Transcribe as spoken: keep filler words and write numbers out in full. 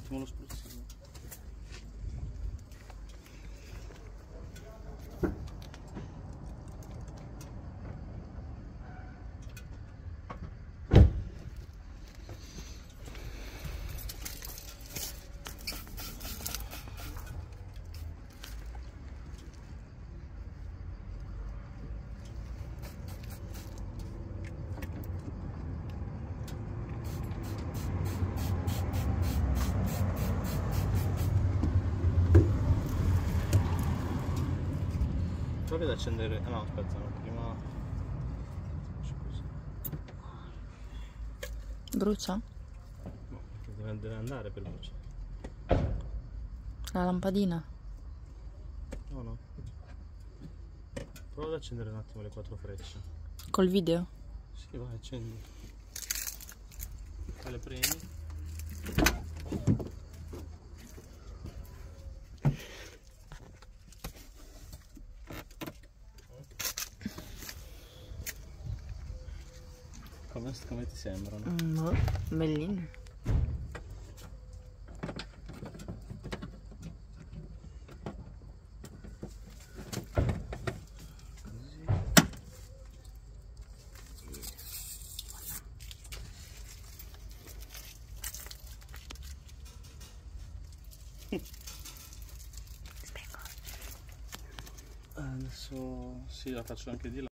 attimo lo spruzzino. Provi ad accendere. Ah no, aspetta, no, prima. Così. Brucia? No, perché deve, deve andare per bruciare. La lampadina? No, no. Prova ad accendere un attimo le quattro frecce. Col video? Sì, vai, accendi. Poi le premi. Come, come ti sembrano? Mm, no, belline. Adesso sì, la faccio anche di là.